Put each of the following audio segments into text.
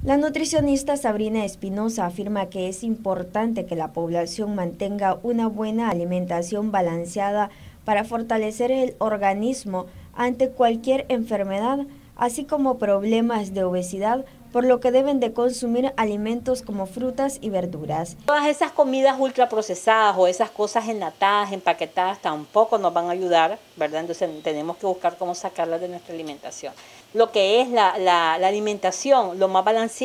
La nutricionista Sabrina Espinosa afirma que es importante que la población mantenga una buena alimentación balanceada para fortalecer el organismo ante cualquier enfermedad, así como problemas de obesidad, por lo que deben de consumir alimentos como frutas y verduras. Todas esas comidas ultraprocesadas o esas cosas enlatadas, empaquetadas, tampoco nos van a ayudar, ¿verdad? Entonces tenemos que buscar cómo sacarlas de nuestra alimentación. Lo que es la alimentación, lo más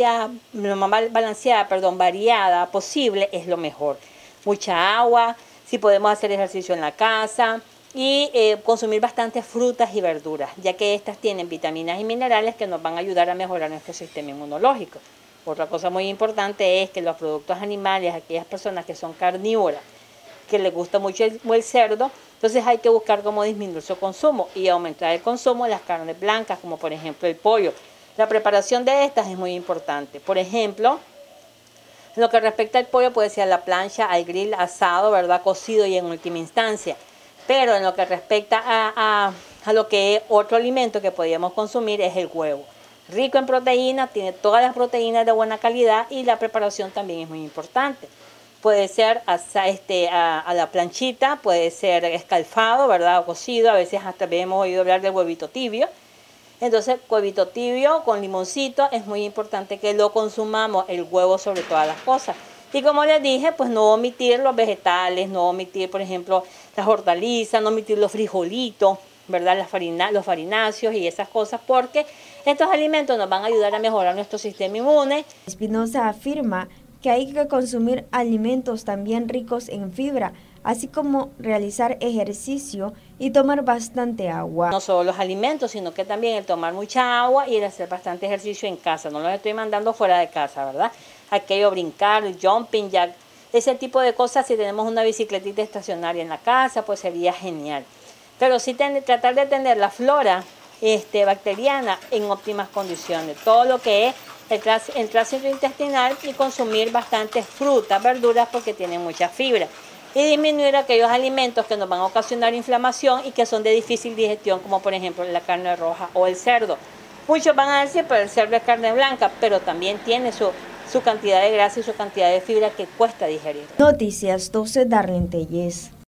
variada posible es lo mejor. Mucha agua, si podemos hacer ejercicio en la casa, y consumir bastantes frutas y verduras, ya que estas tienen vitaminas y minerales que nos van a ayudar a mejorar nuestro sistema inmunológico. Otra cosa muy importante es que los productos animales, aquellas personas que son carnívoras, que les gusta mucho el cerdo, entonces hay que buscar cómo disminuir su consumo y aumentar el consumo de las carnes blancas, como por ejemplo el pollo. La preparación de estas es muy importante. Por ejemplo, en lo que respecta al pollo puede ser a la plancha, al grill, asado, ¿verdad? Cocido y en última instancia. Pero en lo que respecta a lo que es otro alimento que podríamos consumir es el huevo. Rico en proteínas, tiene todas las proteínas de buena calidad y la preparación también es muy importante. Puede ser a la planchita, puede ser escalfado, ¿verdad? O cocido, a veces hasta hemos oído hablar del huevito tibio. Entonces, huevito tibio con limoncito, es muy importante que lo consumamos, el huevo sobre todas las cosas. Y como les dije, pues no omitir los vegetales, no omitir, por ejemplo, las hortalizas, no omitir los frijolitos, ¿verdad? Los farináceos y esas cosas, porque estos alimentos nos van a ayudar a mejorar nuestro sistema inmune. Espinosa afirma que hay que consumir alimentos también ricos en fibra, así como realizar ejercicio y tomar bastante agua. No solo los alimentos, sino que también el tomar mucha agua y el hacer bastante ejercicio en casa. No los estoy mandando fuera de casa, ¿verdad? Aquello brincar, jumping jack, ese tipo de cosas. Si tenemos una bicicletita estacionaria en la casa, pues sería genial. Pero sí tratar de tener la flora bacteriana en óptimas condiciones. Todo lo que es el tránsito intestinal y consumir bastantes frutas, verduras, porque tienen mucha fibra. Y disminuir aquellos alimentos que nos van a ocasionar inflamación y que son de difícil digestión, como por ejemplo la carne roja o el cerdo. Muchos van a decir, pero el cerdo es carne blanca, pero también tiene su cantidad de grasa y su cantidad de fibra que cuesta digerir. Noticias 12, Darlene Telles.